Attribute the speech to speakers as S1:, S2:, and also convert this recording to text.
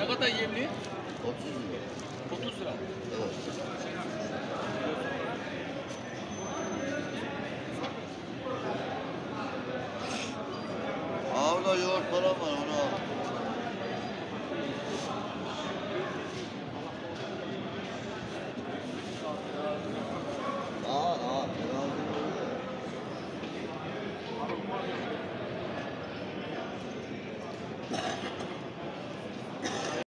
S1: kadar yemli?
S2: 30 lira.
S1: 30 lira.
S2: Evet. Burada yoğurt falan var.